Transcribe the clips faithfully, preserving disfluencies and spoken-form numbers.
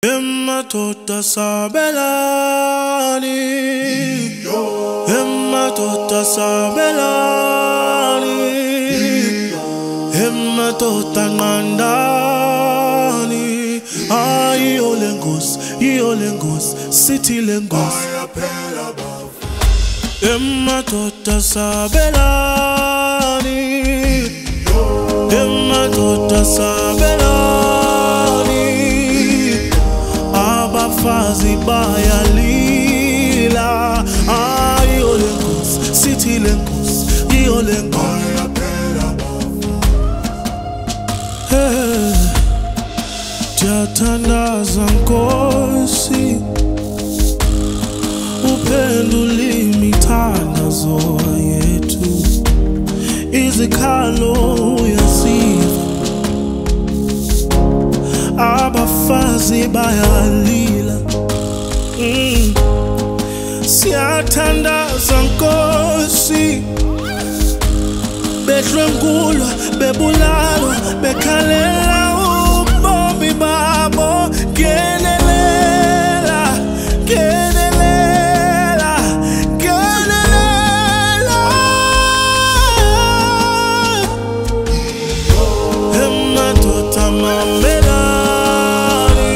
Emadoda sabelani, emadoda sabelani, emadoda ngandani. Ay olengos, yolengos, city lengos. Emadoda sabelani, emadoda sabelani. Abafazi bayalila, ay olengos, city lengos, yolengos. Hey, jathandaza Nkosi, uphendula imithandazo yethu, izikhalo uyasiva. Abafazi bayalila, mm. Siyathandaza Nkosi, bedlwengulwa, bebulalwa, bekhalela ubomi babo. Ngenelela, ngenelela, ngenelela. Emadoda mamelani,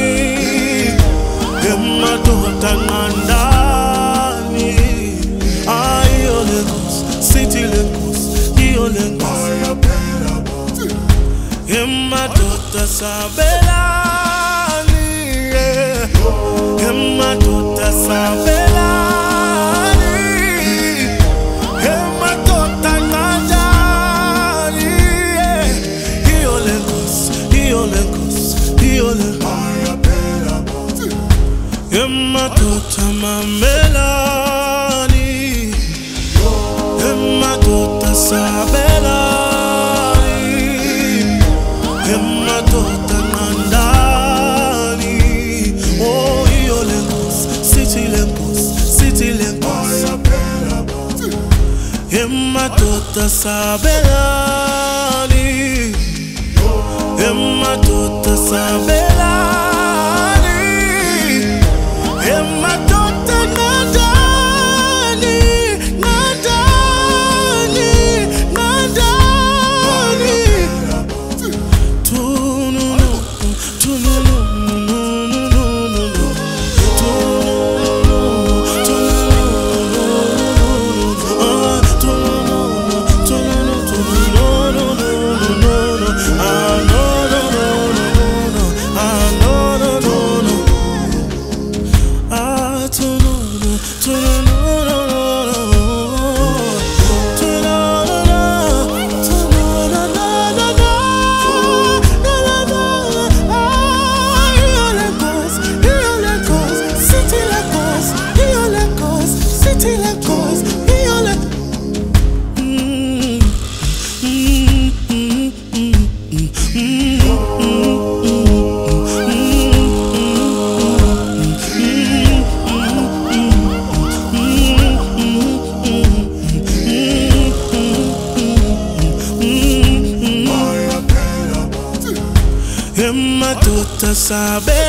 emadoda ngandani. Ay olengos, city lengos, yolengos. Emadoda sabelani, emadoda sabelani, emadoda ngandani. Yolengos, yolengos, yolengos. Emadoda mamelani, emadoda sabelani, emadoda ngandani. Oh, yolengos, city lengos, city lengos. Emadoda sabelani, emadoda sabelani, emadoda ngandani, ngandani, ngandani. Tununu, tununu, tununu, Emadoda sabelani,